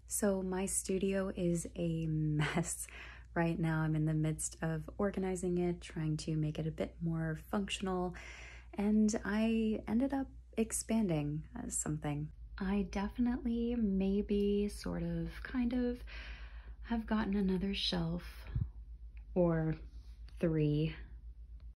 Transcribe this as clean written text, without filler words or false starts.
So my studio is a mess right now. I'm in the midst of organizing it, trying to make it a bit more functional, and I ended up expanding something. I definitely, maybe, sort of, kind of, have gotten another shelf or three